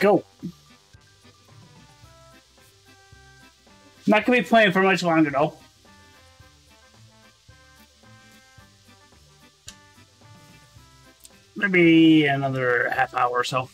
go. Not gonna be playing for much longer though. Maybe another half hour or so.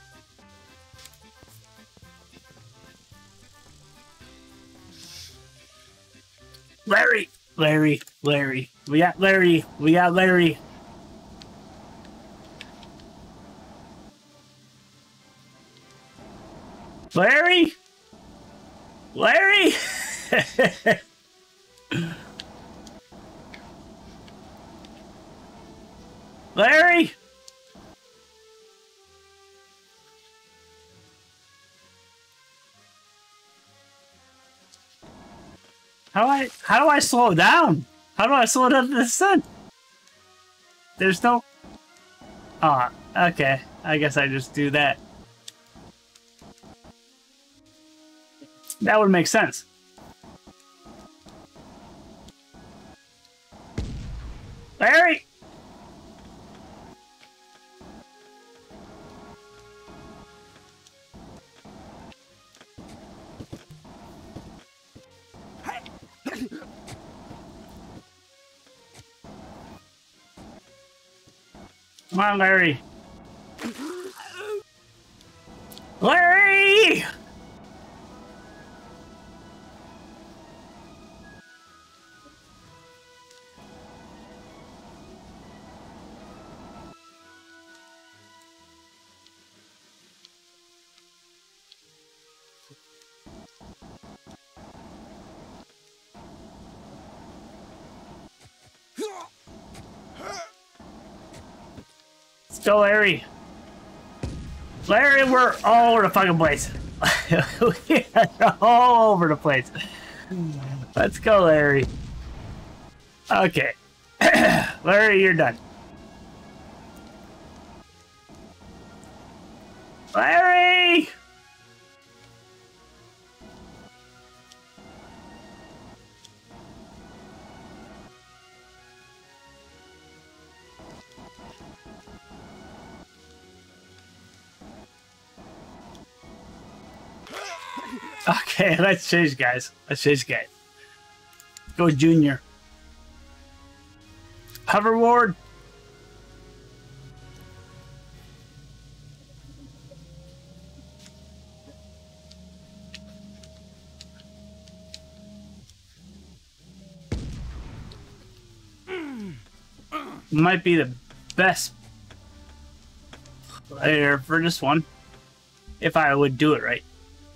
Larry! Larry! Larry! We got Larry! We got Larry! Larry! Larry! Larry! How do I slow down? How do I slow down to the sun? There's no... Oh, okay. I guess I just do that. That would make sense. Larry! Come on, Larry. Larry! Let's go, Larry. Larry, we're all over the fucking place. We are all over the place. Let's go, Larry. Okay. Larry, you're done. Larry! Okay, let's change, guys. Let's change, guys. Go, Junior. Hoverboard. Might be the best player for this one, if I would do it right.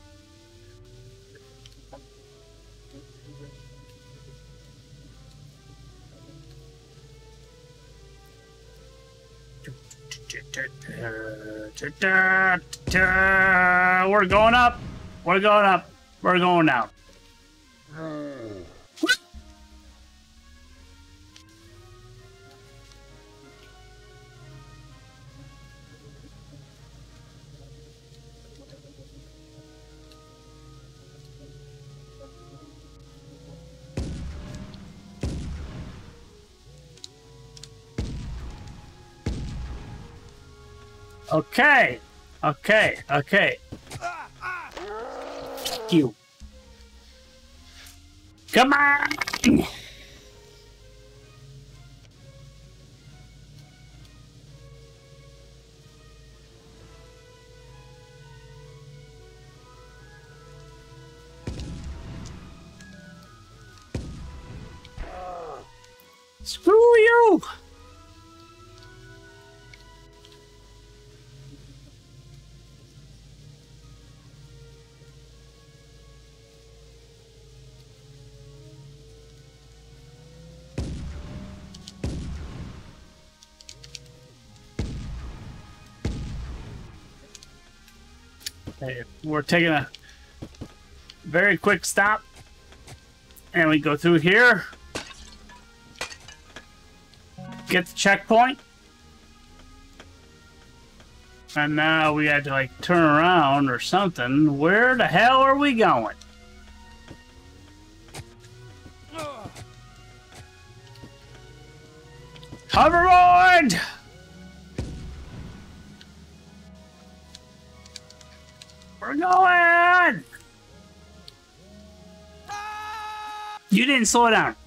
We're going up. We're going up. We're going down. Okay. Okay. Okay. Fuck you. Come on. Screw you. Okay, we're taking a very quick stop, and we go through here, get the checkpoint, and now we had to like turn around or something. Where the hell are we going? Hoverboard! going! You didn't slow down.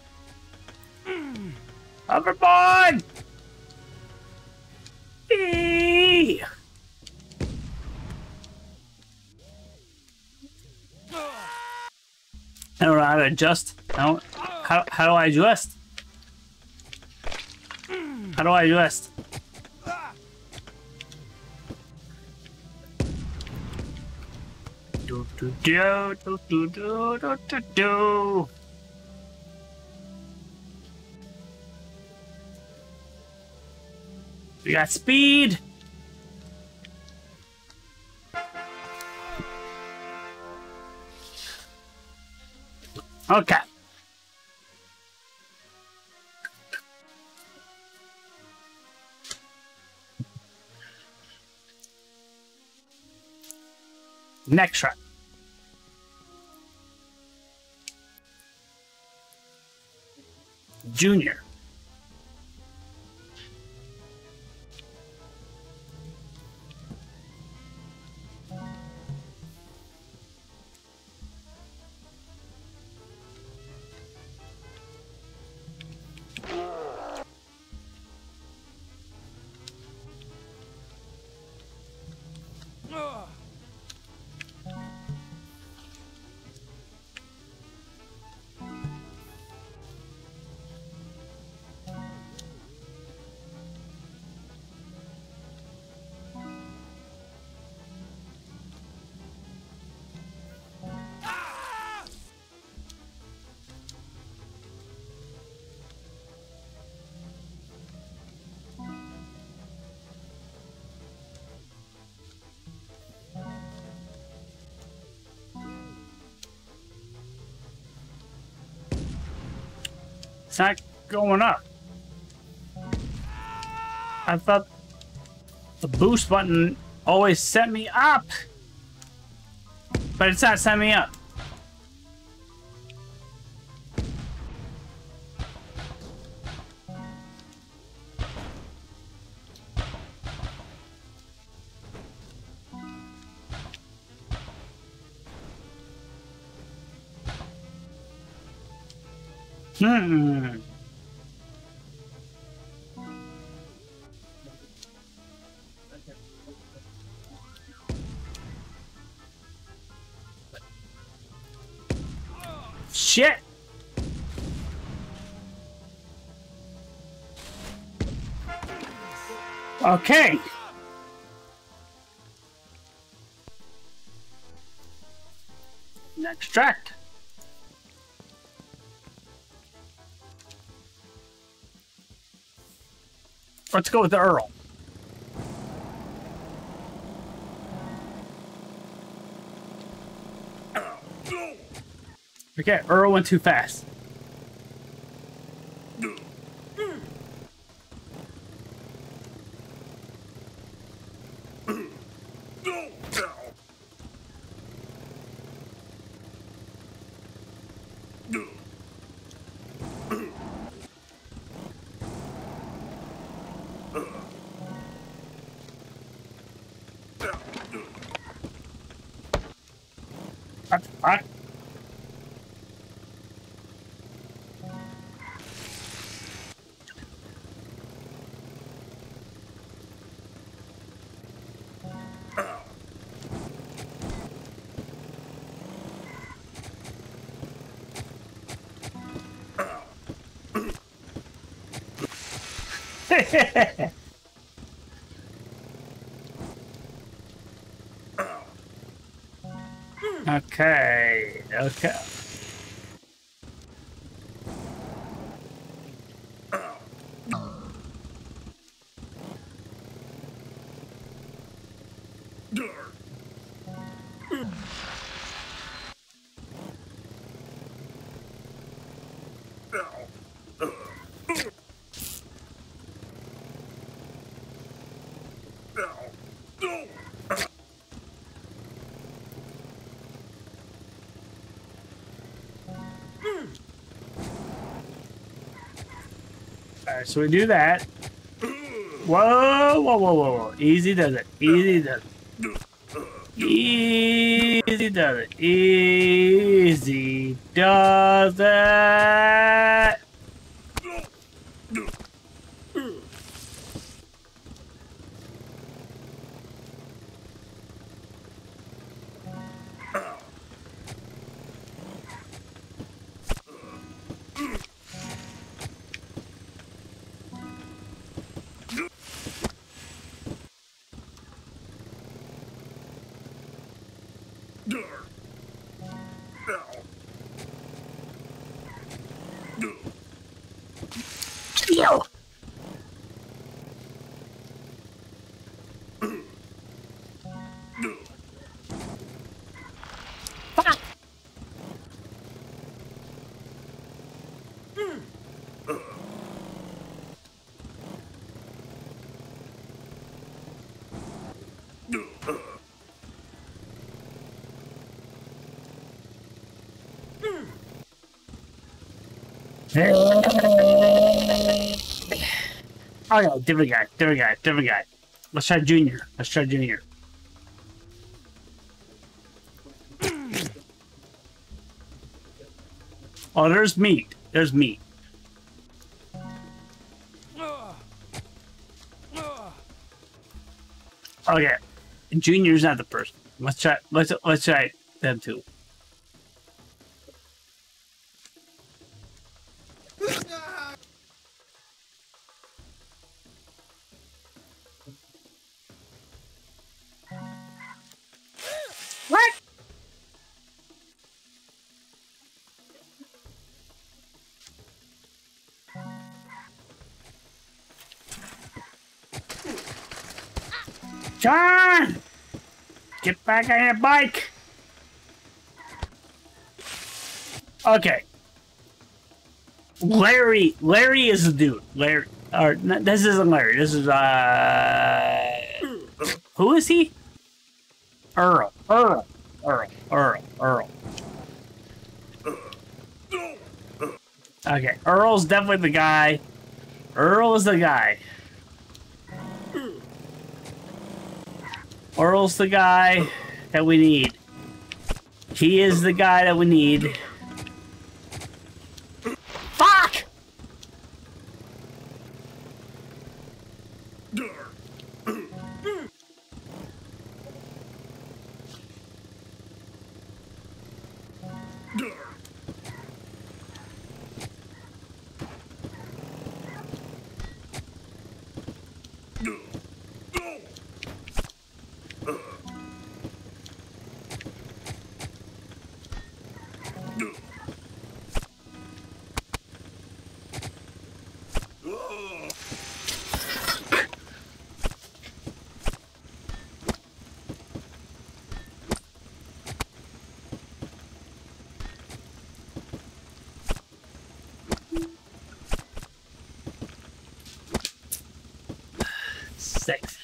Hoverboard! Eee! I don't know how to adjust. How do I adjust? How do I adjust? Do do do do do do do do do. We got speed. Okay. Next track. Junior. It's not going up. I thought the boost button always set me up, but it's not setting me up. Shit. Okay. Next track. Let's go with the Earl. Okay, Earl went too fast. What? Okay, okay. Alright, so we do that. Whoa, whoa, whoa, whoa, whoa. Easy does it. Easy does it. Easy does it. Easy does it. Yo. Fuck. Oh no, different guy, different guy, different guy. Let's try Junior. Let's try Junior. Oh, there's meat. There's meat. Okay, Junior's not the person. Let's try. Let's try them two. What? John! Get back on your bike! Okay. Larry is the dude. Larry, or no, this isn't Larry. This is who is he? Earl. Okay, Earl's definitely the guy. Earl is the guy. Earl's the guy that we need. He is the guy that we need. Fuck! Six.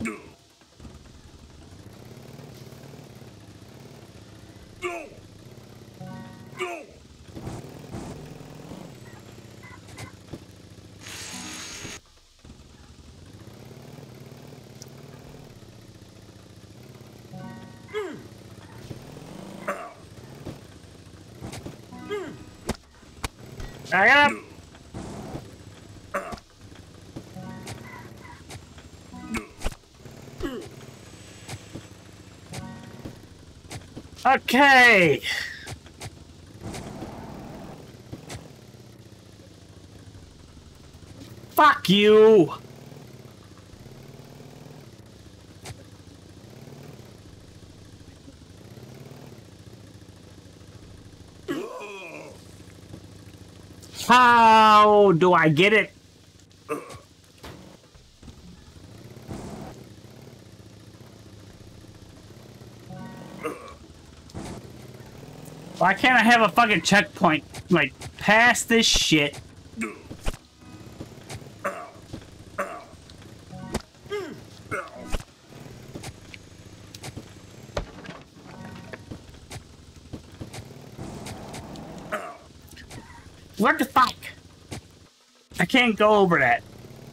Back up! Okay! Fuck you! How do I get it? Why can't I have a fucking checkpoint? Like, past this shit. What the fuck? I can't go over that.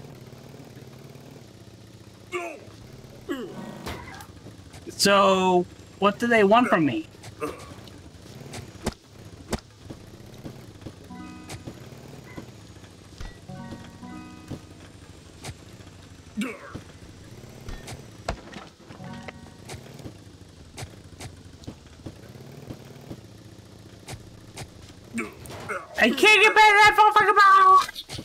So, what do they want from me? I can't get back to that fucking ball!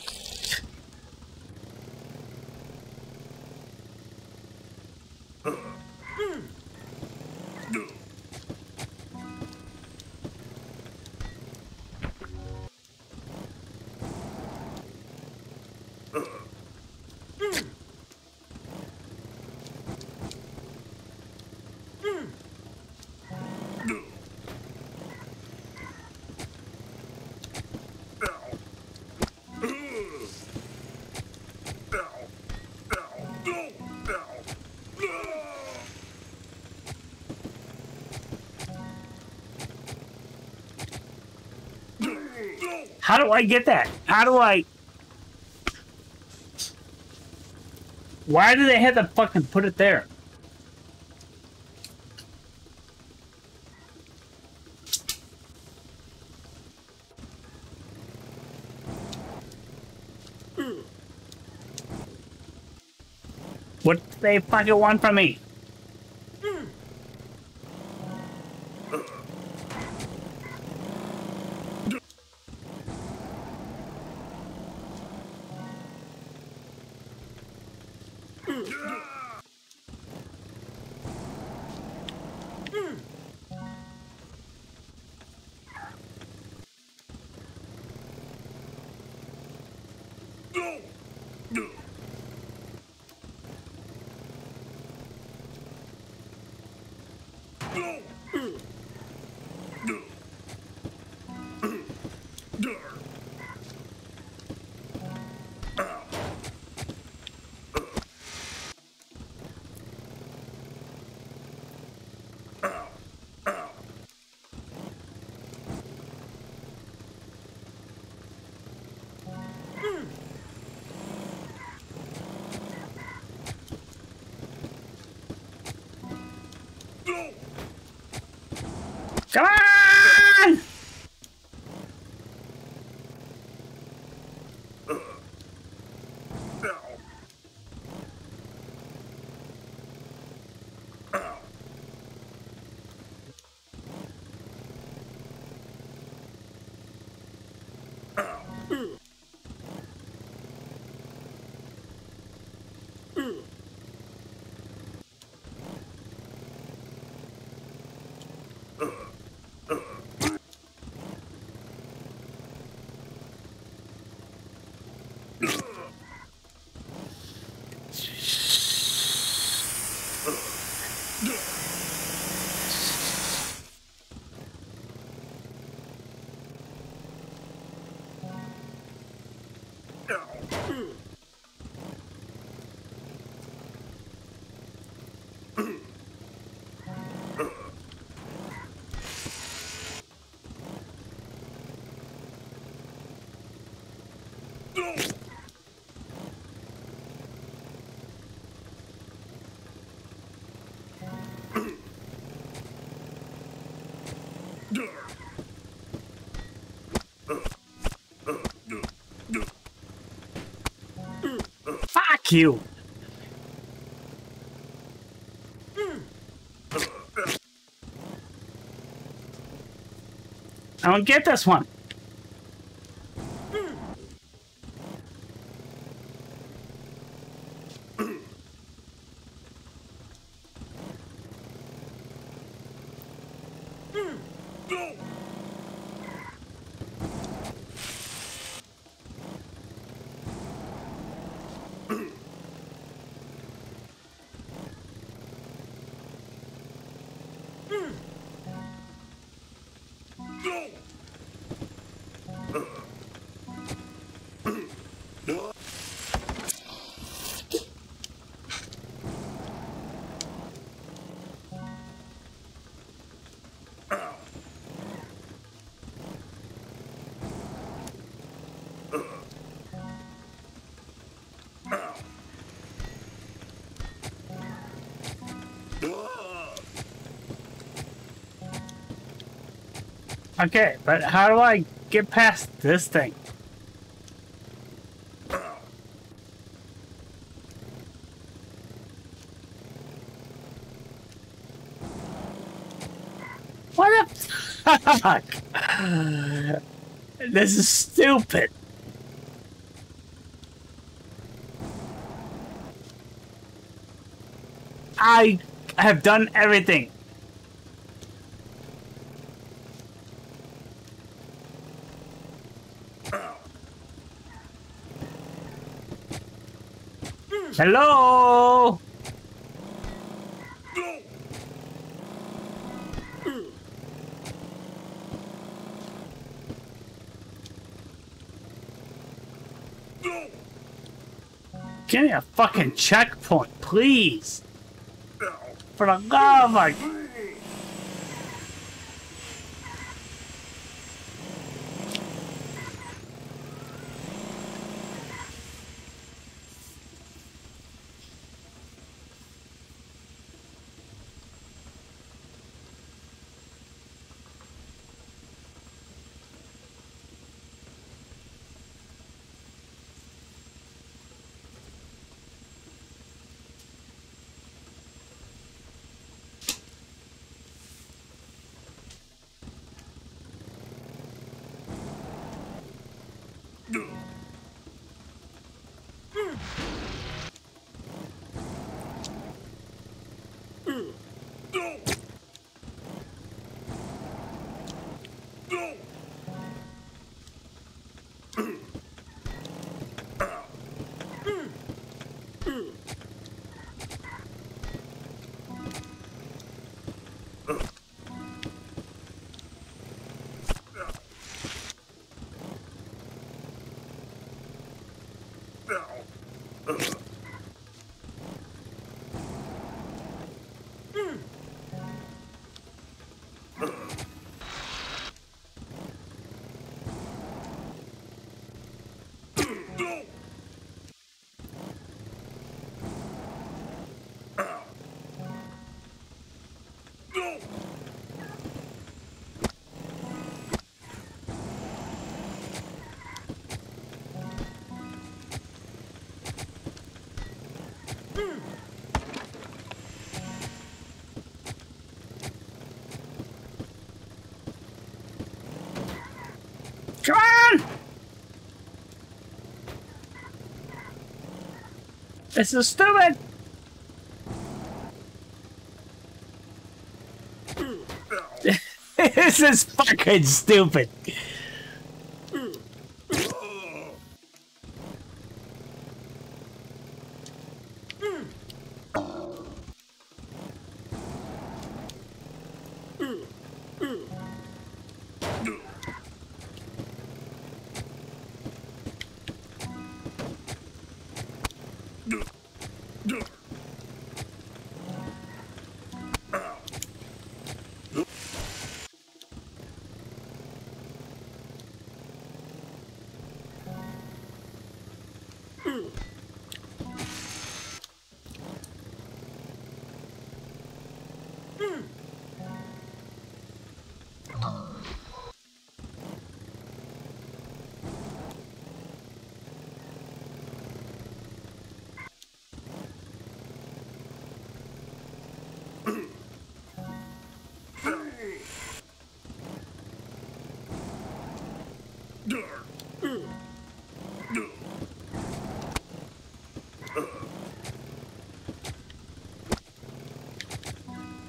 How do I get that? How do I... Why do they have to fucking put it there? What do they fucking want from me? Come on! Fuck you. I don't get this one. Okay, but how do I get past this thing? What the fuck? This is stupid. I have done everything. Hello? Give me a fucking checkpoint, please. For the love of my... Come on! This is stupid! This is fucking stupid!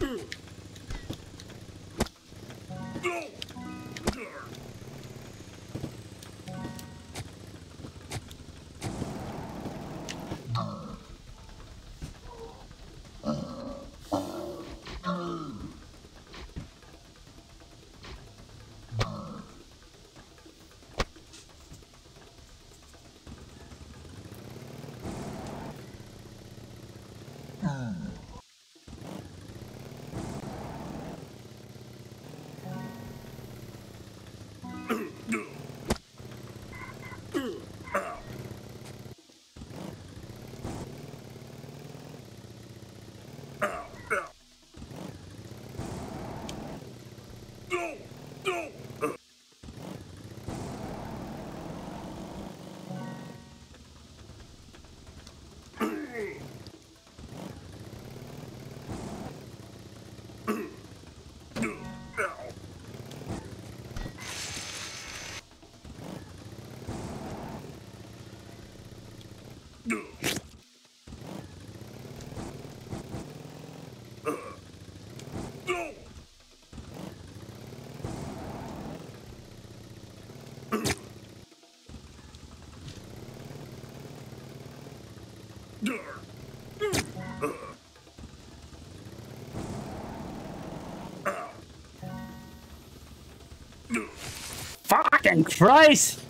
Fucking Christ!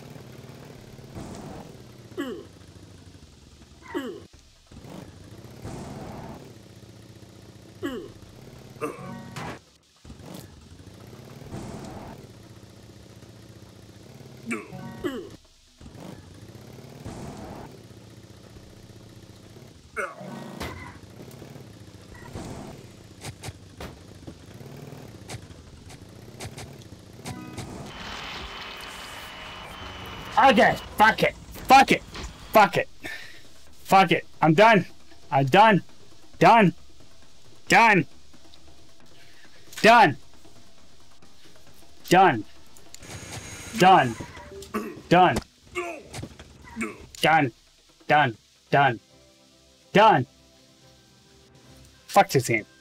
Okay, fuck it. Fuck it. Fuck it. Fuck it. I'm done. I'm done. Done. Done. Done. Done. Done. Done. Done. Done. Done. Done. Fuck this game.